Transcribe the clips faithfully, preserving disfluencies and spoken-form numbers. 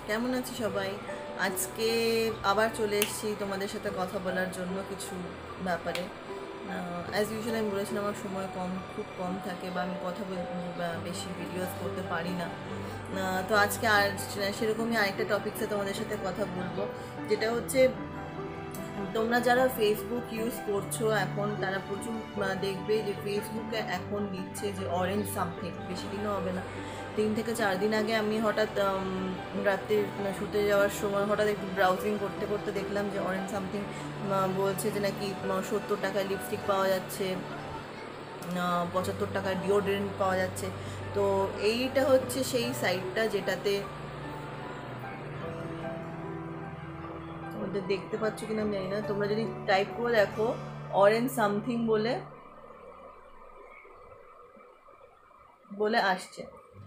কেমন আছো সবাই? আজকে আবার চলে এসেছি তোমাদের সাথে কথা বলার জন্য কিছু ব্যাপারে। অ্যাজ ইউজুয়াল আমি বলেছিলাম আমার সময় কম, খুব কম থাকে বা আমি কথা বল বা বেশি ভিডিওস করতে পারি না। আহ, তো আজকে আর সেরকমই আরেকটা টপিকসে তোমাদের সাথে কথা বলবো, যেটা হচ্ছে তোমরা যারা ফেসবুক ইউজ করছো এখন তারা প্রচুর আহ, দেখবে যে ফেসবুকে এখন দিচ্ছে যে অরেঞ্জ সামথিং, বেশি দিনও হবে না, তিন থেকে চার দিন আগে আমি হঠাৎ উম, রাতে শুতে যাওয়ার সময় হঠাৎ একটু ব্রাউজিং করতে করতে দেখলাম যে অরেঞ্জ সামথিং বলছে যে নাকি সত্তর টাকায় লিপস্টিক পাওয়া যাচ্ছে, পঁচাত্তর টাকায় ডিওড্রেন্ট পাওয়া যাচ্ছে। তো এইটা হচ্ছে সেই সাইটটা যেটাতে তোমাদের দেখতে পাচ্ছ কিনা আমি জানি না, তোমরা যদি টাইপ করে দেখো অরেঞ্জ সামথিং বলে বলে আসছে।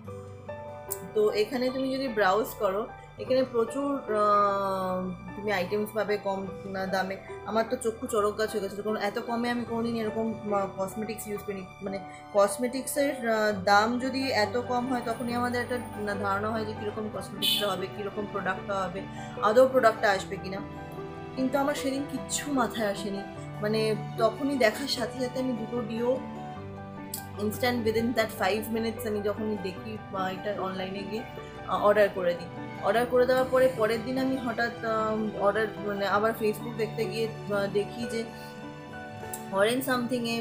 তো এখানে তুমি যদি ব্রাউজ করো এখানে প্রচুর তুমি আইটেমস পাবে কম দামে। আমার তো চক্ষু চড়ক গাছ হয়ে গেছে, কারণ এত কমে আমি কোনোদিন এরকম কসমেটিক্স ইউজ করিনি। মানে কসমেটিক্সের দাম যদি এত কম হয় তখনই আমাদের একটা ধারণা হয় যে কীরকম কসমেটিক্সটা হবে, কীরকম প্রোডাক্টটা হবে, আদৌ প্রোডাক্টটা আসবে কিনা। কিন্তু আমার সেদিন কিচ্ছু মাথায় আসেনি, মানে তখনই দেখার সাথে সাথে আমি দুটো deo instant within that five minutes আমি যখনই দেখি বা এটা অনলাইনে গিয়ে অর্ডার করে দিই। অর্ডার করে দেওয়ার পরে পরের দিন আমি হঠাৎ অর্ডার মানে আবার ফেসবুক দেখতে গিয়ে দেখি যে অরেঞ্জ সামথিংয়ে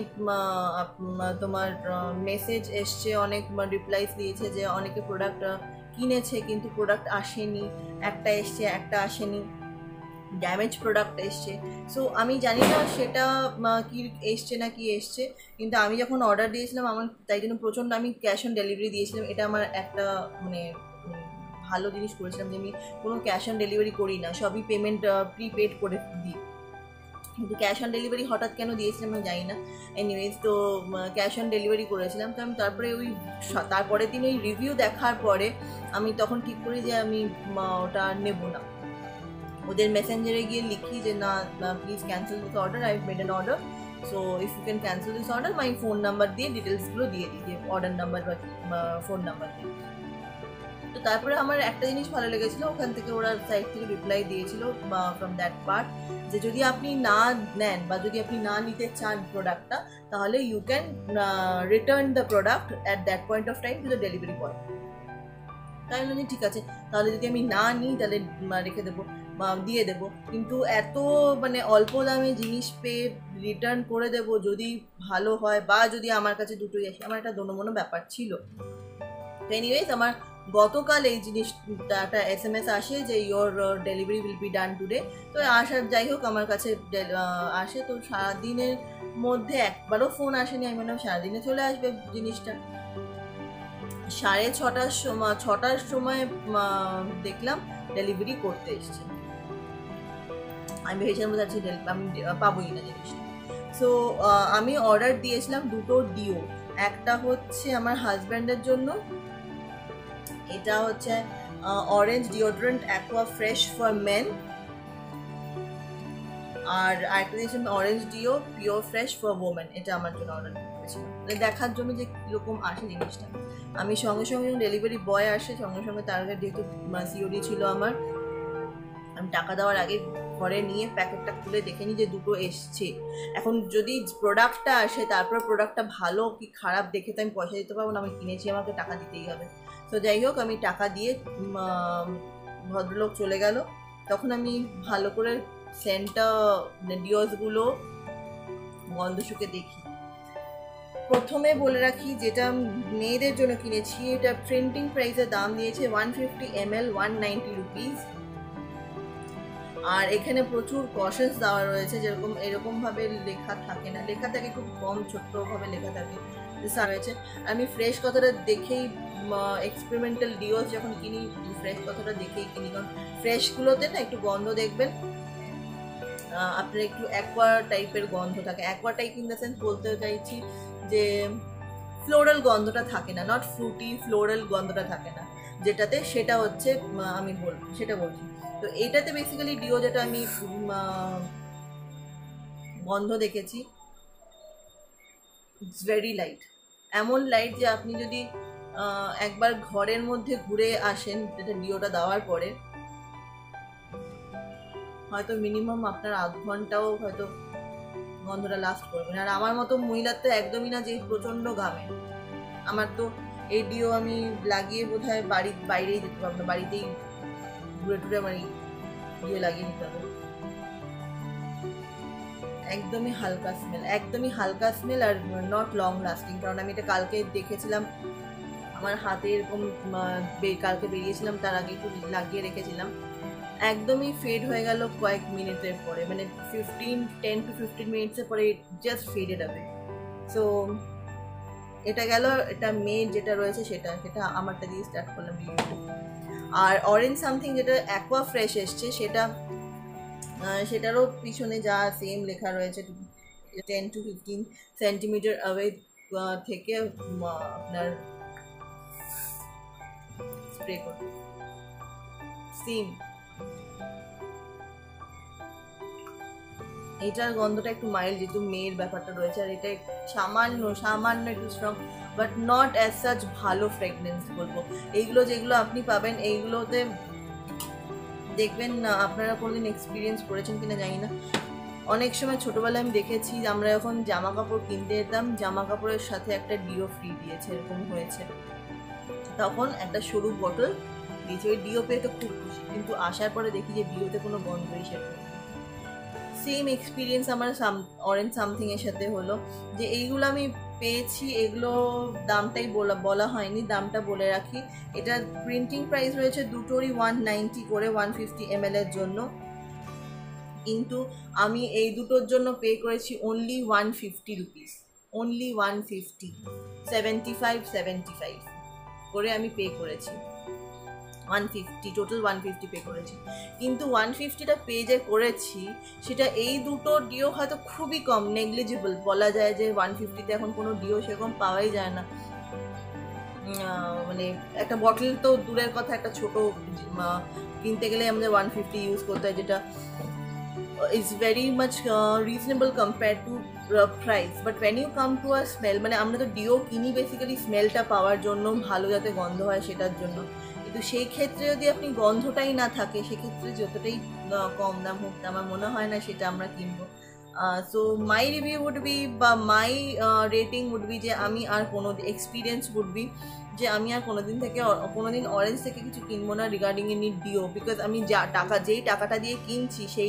তোমার মেসেজ এসছে, অনেক রিপ্লাইস দিয়েছে যে অনেকে প্রোডাক্ট কিনেছে কিন্তু প্রোডাক্ট আসেনি, একটা এসছে একটা আসেনি, ড্যামেজ প্রোডাক্ট এসছে। সো আমি জানি না সেটা কি এসছে না কি এসছে, কিন্তু আমি যখন অর্ডার দিয়েছিলাম আমার তাই জন্য প্রচণ্ড আমি ক্যাশ অন ডেলিভারি দিয়েছিলাম। এটা আমার একটা মানে ভালো জিনিস করেছিলাম যে আমি কোনো ক্যাশ অন ডেলিভারি করি না, সবই পেমেন্ট প্রিপেড করে দিই। কিন্তু ক্যাশ অন ডেলিভারি হঠাৎ কেন দিয়েছিলাম আমি জানি না। এনিওয়েজ তো ক্যাশ অন ডেলিভারি করেছিলাম। তো আমি তারপরে ওই তারপরের দিন ওই রিভিউ দেখার পরে আমি তখন ঠিক করি যে আমি ওটা নেব না। ওদের মেসেঞ্জারে গিয়ে লিখি যে না please cancel this order, I made an order, so if you can cancel this order, my phone number দিয়ে ডিটেলসগুলো দিয়ে দিই, যে অর্ডার নাম্বার বা ফোন নাম্বার দিয়ে। তো তারপরে আমার একটা জিনিস ভালো লেগেছিলো, ওখান থেকে ওরা সাইট থেকে রিপ্লাই দিয়েছিল বা ফ্রম দ্যাট পার্ট, যে যদি আপনি না নেন বা যদি আপনি না নিতে চান প্রোডাক্টটা, তাহলে you can return the product at that point of time to the delivery boy. তাই বলছি ঠিক আছে, তাহলে যদি আমি না নিই তাহলে রেখে দেবো বা দিয়ে দেবো, কিন্তু এত মানে অল্প দামে জিনিস পেয়ে রিটার্ন করে দেবো যদি ভালো হয় বা যদি আমার কাছে দুটোই আসে, আমার একটা দোনোমনো ব্যাপার ছিল। তো এনিওয়েজ আমার গতকাল এই জিনিসটা একটা এস এম এস আসে যে your delivery will be done today. তো আসার যাই হোক আমার কাছে আসে, তো সারাদিনের মধ্যে একবারও ফোন আসেনি, আমি মনে হয় সারাদিনে চলে আসবে জিনিসটা। সাড়ে ছটার সময় ছটার সময় দেখলাম ডেলিভারি করতে এসছে। আমি ভেবেছিলাম যাচ্ছি আমি পাবোই না জিনিসটা। সো আমি অর্ডার দিয়েছিলাম দুটো ডিও, একটা হচ্ছে আমার হাজব্যান্ডের জন্য, এটা হচ্ছে orange deodorant aqua fresh for men, আর আরেকটা দিয়েছিলাম orange deo pure fresh for women, এটা আমার জন্য অর্ডার করেছিলাম দেখার জন্য যে কীরকম আসে জিনিসটা। আমি সঙ্গে সঙ্গে ডেলিভারি বয় আসে সঙ্গে সঙ্গে তার আগে যেহেতু সিওডি ছিল আমার, আমি টাকা দেওয়ার আগে ঘরে নিয়ে প্যাকেটটা খুলে দেখে নিই যে দুটো এসছে। এখন যদি প্রোডাক্টটা আসে তারপর প্রোডাক্টটা ভালো কি খারাপ দেখে তো আমি পয়সা দিতে পারবো না, আমি কিনেছি আমাকে টাকা দিতেই হবে। তো যাই হোক আমি টাকা দিয়ে ভদ্রলোক চলে গেল, তখন আমি ভালো করে সেন্টটা ডিওসগুলো গন্ধ শুকে দেখি। প্রথমে বলে রাখি যেটা মেয়েদের জন্য কিনেছি এটা প্রিন্টিং প্রাইসের দাম দিয়েছে one fifty M L one ninety rupees, আর এখানে প্রচুর কশনস দেওয়া রয়েছে, যেরকম এরকমভাবে লেখা থাকে না, লেখা থাকে খুব কম ছোট্টভাবে লেখা থাকে রয়েছে। আমি ফ্রেশ কথাটা দেখেই এক্সপেরিমেন্টাল ডিওস যখন কিনি ফ্রেশ কথাটা দেখেই কিনি, কারণ ফ্রেশগুলোতে না একটু গন্ধ দেখবেন আপনার একটু অ্যাকোয়া টাইপের গন্ধ থাকে। Aqua type in the sense বলতে চাইছি যে ফ্লোরাল গন্ধটা থাকে না, নট ফ্রুটি, ফ্লোরাল গন্ধটা থাকে না যেটাতে, সেটা হচ্ছে আমি বলবো সেটা বলছি। তো এইটাতে বেসিক্যালি ডিও যেটা আমি গন্ধ দেখেছি ইটস ভেরি লাইট, এমন লাইট যে আপনি যদি একবার ঘরের মধ্যে ঘুরে আসেন এটা ডিওটা দেওয়ার পরে, হয়তো মিনিমাম আপনার আধ ঘন্টাও হয়তো গন্ধটা লাস্ট করবে না। আর আমার মতো মহিলার তো একদমই না, যে প্রচণ্ড ঘামে, আমার তো এই ডিও আমি লাগিয়ে বোধ হয় বাড়ি বাইরেই যেতে পারবো না, বাড়িতেই ঘুরে টুরে আমার ডিও লাগিয়ে নিতে হবে। একদমই হালকা স্মেল, একদমই হালকা স্মেল, আর নট লং লাস্টিং। কারণ আমি এটা কালকে দেখেছিলাম, আমার হাতে এরকম কালকে বেরিয়েছিলাম, তার আগে একটু লাগিয়ে রেখেছিলাম, একদমই ফেড হয়ে গেল কয়েক মিনিটের পরে, মানে ফিফটিন টেন টু ফিফটিন মিনিটসের পরে জাস্ট ফেডেড হবে। সো এটা গেল, এটা মেড যেটা রয়েছে সেটা সেটা আমারটা দিয়ে স্টার্ট করলাম ভিডিওটা। আর অরেঞ্জ সামথিং যেটা অ্যাকোয়া ফ্রেশ এসছে, সেটা সেটারও পিছনে যা সেম লেখা রয়েছে, ten to fifteen centimetre away থেকে আপনার স্প্রে করবে সেম। এটার গন্ধটা একটু মাইল্ড, যেহেতু মেয়ের ব্যাপারটা রয়েছে, আর এটা সামান্য সামান্য একটু strong, but not as such ভালো ফ্রেগনেন্স বলবো। এইগুলো যেগুলো আপনি পাবেন এইগুলোতে দেখবেন না, আপনারা কোনোদিন এক্সপিরিয়েন্স করেছেন কিনা জানি না, অনেক সময় ছোটোবেলায় আমি দেখেছি আমরা যখন জামা কাপড় কিনতে যেতাম, জামা কাপড়ের সাথে একটা ডিও ফ্রি দিয়েছে, এরকম হয়েছে, তখন একটা সরু বটল দিয়েছে, ওই ডিও পেয়ে তো খুব খুশি, কিন্তু আসার পরে দেখি যে ডিওতে কোনো গন্ধই সেরকম। সেম এক্সপিরিয়েন্স আমার সাম অরেঞ্জ সামথিং এর সাথে হলো, যে এইগুলো আমি পেয়েছি, এগুলো দামটাই বলা বলা হয়নি, দামটা বলে রাখি, এটা প্রিন্টিং প্রাইস রয়েছে দুটোরই ওয়ান নাইনটি করে, ওয়ান ফিফটি এম এল এর জন্য, কিন্তু আমি এই দুটোর জন্য পে করেছি only one fifty rupees, only one fifty, seventy five seventy five করে আমি পে করেছি, one fifty total one fifty pay করেছি। কিন্তু ওয়ান ফিফটিটা পে যে করেছি সেটা এই দুটো ডিও হয়তো খুবই কম, নেগলিজিবল বলা যায়, যে ওয়ান ফিফটিতে এখন কোনো ডিও সেরকম পাওয়াই যায় না, মানে একটা বটল তো দূরের কথা, একটা ছোট কিনতে গেলে আমাদের ওয়ান ফিফটি ইউজ করতে হয়, যেটা is very much reasonable compare to price. But when you come to a smell, মানে আমরা তো ডিও কিনি বেসিক্যালি স্মেলটা পাওয়ার জন্য, ভালো যাতে গন্ধ হয় সেটার জন্য, কিন্তু সেই ক্ষেত্রে যদি আপনি গন্ধটাই না থাকে, সেক্ষেত্রে যতটাই কম দাম হোক, আমার মনে হয় না সেটা আমরা কিনবো। So my review would be, বা মাই রেটিং উড বি, যে আমি আর কোনো এক্সপিরিয়েন্স উড বি যে আমি আর কোনো দিন থেকে কোনো দিন অরেঞ্জ থেকে কিছু কিনবো না রিগার্ডিং এনি ডিও, বিকজ আমি যা টাকা যেই টাকাটা দিয়ে কিনছি সেই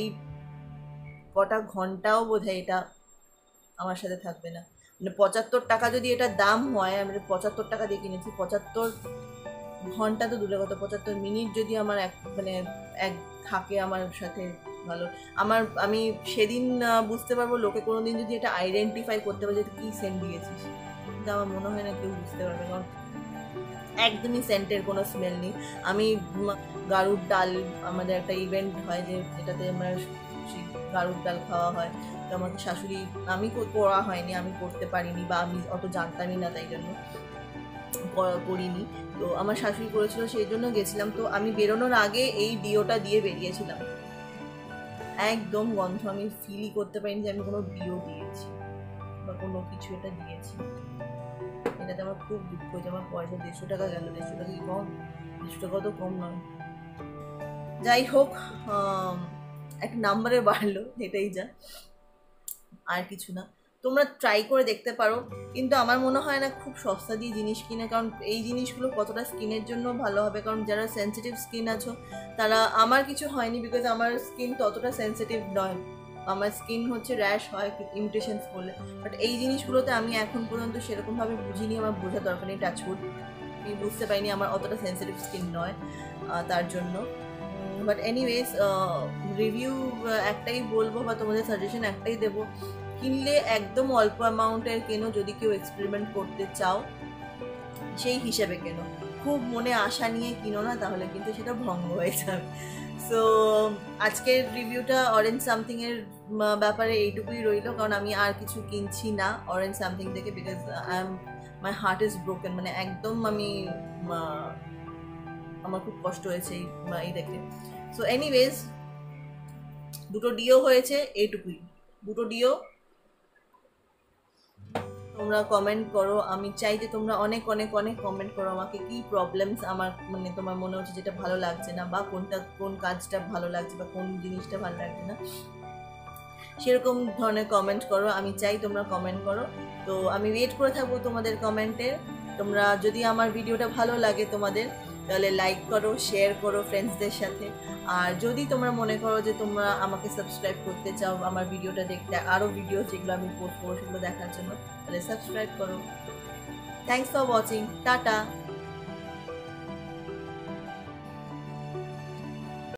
কটা ঘন্টাও বোধহয় এটা আমার সাথে থাকবে না। মানে পঁচাত্তর টাকা যদি এটা দাম হয়, আমি পঁচাত্তর টাকা দিয়ে কিনেছি, পঁচাত্তর ঘন্টা তো দূরে কথা, পঁচাত্তর মিনিট যদি আমার এক মানে এক থাকে আমার সাথে, ভালো। আমার আমি সেদিন বুঝতে পারবো, লোকে কোনো দিন যদি এটা আইডেন্টিফাই করতে পারে যে কী সেন্ট দিয়েছিস, কিন্তু আমার মনে হয় না কেউ বুঝতে পারবে, কারণ একদমই সেন্টের কোনো স্মেল নেই। আমি গাড়ুর ডাল, আমাদের একটা ইভেন্ট হয় যে এটাতে আমরা গাড়ুর ডাল খাওয়া হয়, তো আমাকে শাশুড়ি, আমি করা হয়নি, আমি করতে পারিনি, বা আমি অত জানতামই না, তাই জন্য করিনি, তো আমার শাশুড়ি করেছিল, সেই জন্য গেছিলাম। তো আমি বেরোনোর আগে এই ডিওটা দিয়ে বেরিয়েছিলাম, একদম গন্ধ আমি ফিলই করতে পারিনি যে আমি কোনো ডিও দিয়েছি বা কোনো কিছু এটা দিয়েছি। এটাতে আমার খুব দুঃখ হয়েছে, আমার পয়সা দেড়শো টাকা গেল, দেড়শো টাকা কি কম? দেড়শো টাকা তো কম নয়। যাই হোক, একটা নাম্বারে বাড়লো, এটাই যা, আর কিছু না। তোমরা ট্রাই করে দেখতে পারো, কিন্তু আমার মনে হয় না খুব সস্তা দিয়ে জিনিস কিনে, কারণ এই জিনিসগুলো কতটা স্কিনের জন্য ভালো হবে, কারণ যারা সেন্সিটিভ স্কিন আছো তারা, আমার কিছু হয়নি বিকজ আমার স্কিন ততটা সেন্সিটিভ নয়, আমার স্কিন হচ্ছে র্যাশ হয় ইমিটেশনস করলে, বাট এই জিনিসগুলোতে আমি এখন পর্যন্ত সেরকমভাবে বুঝিনি, আমার বোঝার দরকার নেই, টাচউড আমি বুঝতে পারিনি, আমার অতটা সেন্সিটিভ স্কিন নয় তার জন্য। বাট এনিওয়েজ, রিভিউ একটাই বলবো, বা তোমাদের সাজেশন একটাই দেবো, কিনলে একদম অল্প অ্যামাউন্টের কেনো, যদি কেউ এক্সপেরিমেন্ট করতে চাও সেই হিসেবে কেনো, খুব মনে আশা নিয়ে কিনো না, তাহলে কিন্তু সেটা ভঙ্গ হয়ে যাবে। সো আজকের রিভিউটা অরেঞ্জ সামথিংয়ের ব্যাপারে এইটুকুই রইল, কারণ আমি আর কিছু কিনছি না অরেঞ্জ সামথিং থেকে, because I am my heart is broken, মানে একদম আমি, আমার খুব কষ্ট হয়েছে এই দেখে। সো এনিওয়েজ, দুটো ডিও হয়েছে এইটুকুই, দুটো ডিও তোমরা কমেন্ট করো, আমি চাই যে তোমরা অনেক অনেক অনেক কমেন্ট করো আমাকে কি প্রবলেমস আমার মানে তোমার মনে হচ্ছে যেটা ভালো লাগছে না, বা কোনটা কোন কাজটা ভালো লাগছে বা কোন জিনিসটা ভালো লাগছে না, সেরকম ধরনের কমেন্ট করো। আমি চাই তোমরা কমেন্ট করো। তো আমি ওয়েট করে থাকবো তোমাদের কমেন্টের। তোমরা যদি আমার ভিডিওটা ভালো লাগে তোমাদের, তাহলে লাইক করো, শেয়ার করো ফ্রেন্ডসদের সাথে। আর যদি তোমরা মনে করো যে তোমরা আমাকে সাবস্ক্রাইব করতে চাও আমার ভিডিওটা দেখতে, আরও ভিডিও যেগুলো আমি পোস্ট করবো সেগুলো দেখার জন্য, তাহলে সাবস্ক্রাইব করো। Thanks for watching, tata.